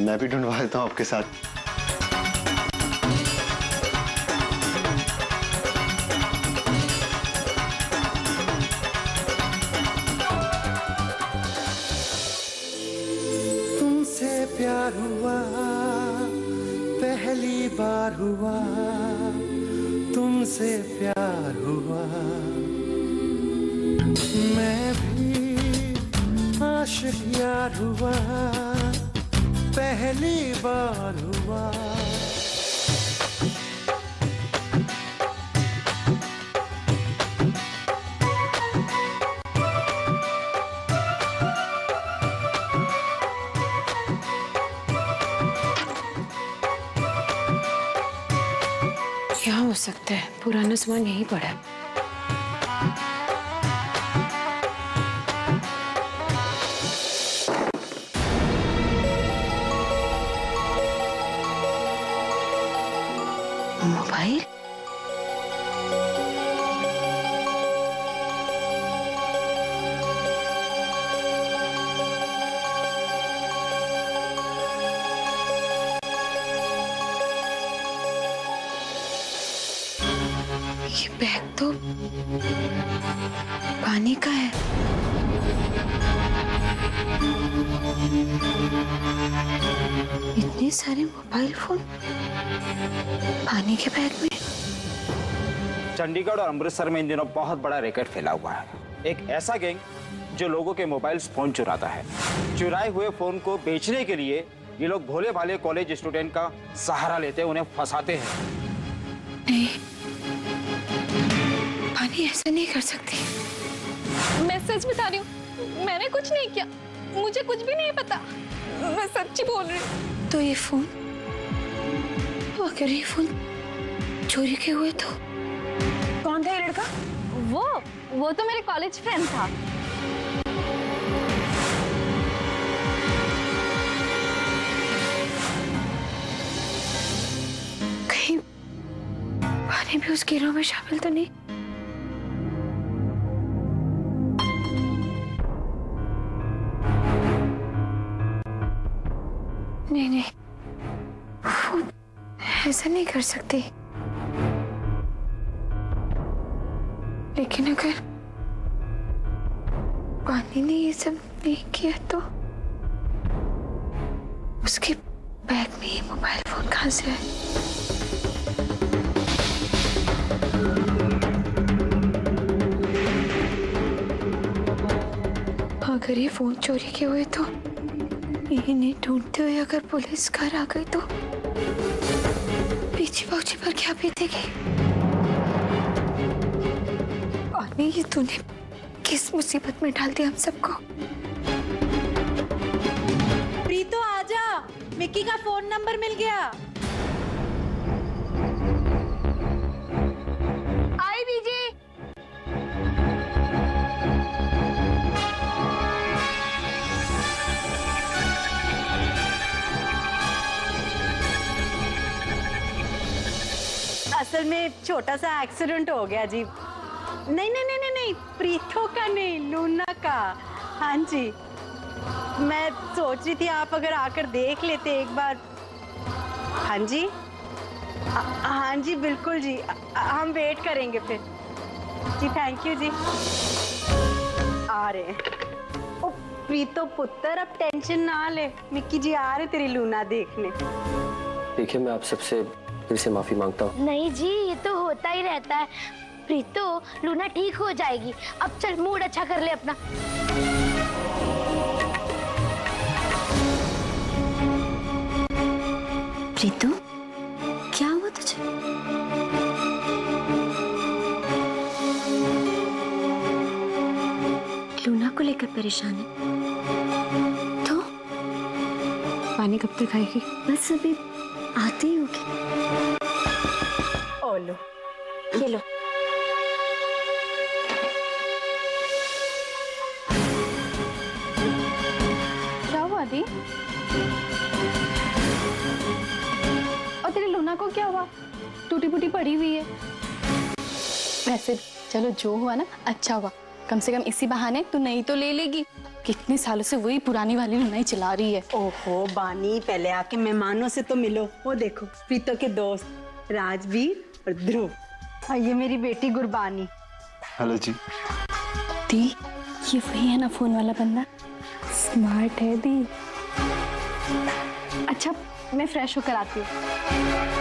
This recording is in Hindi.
मैं भी ढूंढवा देता हूँ आपके साथ। तुमसे प्यार हुआ पहली बार हुआ, तुमसे प्यार हुआ, मैं भी आशिक यार हुआ पहली बार हुआ। क्या हो सकता है, पुराना सामान यहीं पड़ा है। मोबाइल? ये बैग तो पानी का है। इतने सारे मोबाइल फोन पानी के बैग में। चंडीगढ़ और अमृतसर में इन दिनों बहुत बड़ा रैकेट फैला हुआ है। एक ऐसा गैंग जो लोगों के मोबाइल फोन चुराता है। चुराए हुए फोन को बेचने के लिए ये लोग भोले भाले कॉलेज स्टूडेंट का सहारा लेते हैं, उन्हें फंसाते हैं। नहीं, पानी ऐसा नहीं कर सकती। मैं सच बता रही हूँ, मैंने कुछ नहीं किया, मुझे कुछ भी नहीं पता, मैं सच्ची बोल रही हूँ। तो ये फोन, अगर ये फोन चोरी के हुए तो कौन था ये लड़का? वो तो मेरे कॉलेज फ्रेंड था। कहीं पानी भी उस गिरोह में शामिल तो नहीं? नहीं, वो ऐसा नहीं कर सकती। लेकिन अगर पानी ने ये सब नहीं किया तो उसके बैग में ये मोबाइल फोन कहाँ से आया? अगर ये फोन चोरी के हुए तो इन्हें ढूंढते हुए अगर पुलिस घर आ गई तो पीछे पहुंचे पर क्या बीतेगी? और ये तूने किस मुसीबत में डाल दिया हम सबको? प्रीतो आजा, मिक्की का फोन नंबर मिल गया। आई दीजिए। असल में छोटा सा एक्सीडेंट हो गया जी। नहीं, प्रीतो का नहीं, लूना का। हाँ जी, मैं सोच रही थी आप अगर आकर देख लेते एक बार। हाँ जी, हाँ जी बिल्कुल जी, हम वेट करेंगे फिर जी। थैंक यू जी। आ रहे हैं। ओ प्रीतो पुत्र, अब टेंशन ना ले, मिक्की जी आ रहे तेरी लूना देखने। देखिए, मैं आप सबसे फिर से माफी मांगता हूँ। नहीं जी, ये तो होता ही रहता है। प्रीतो, लूना ठीक हो जाएगी। अब चल मूड अच्छा कर ले अपना। प्रीतो, क्या हुआ तुझे? लूना को लेकर परेशान है तो पानी कब तक आएगी? बस अभी आती ही होगी। ओ लो, ये लो। क्या हुआ दी? और तेरी लूना को क्या हुआ? टूटी फूटी पड़ी हुई है। वैसे चलो जो हुआ ना अच्छा हुआ, कम से कम इसी बहाने तू नई तो ले लेगी। कितने सालों से वही पुरानी वाली नई चला रही है। ओहो बानी, पहले आके मेहमानों से तो मिलो। वो देखो प्रीतो के दोस्त राजवीर और ध्रुव, और ये मेरी बेटी गुरबानी। हेलो जी। दी, ये वही है ना फोन वाला बंदा? स्मार्ट है दी। अच्छा मैं फ्रेश होकर आती हूँ।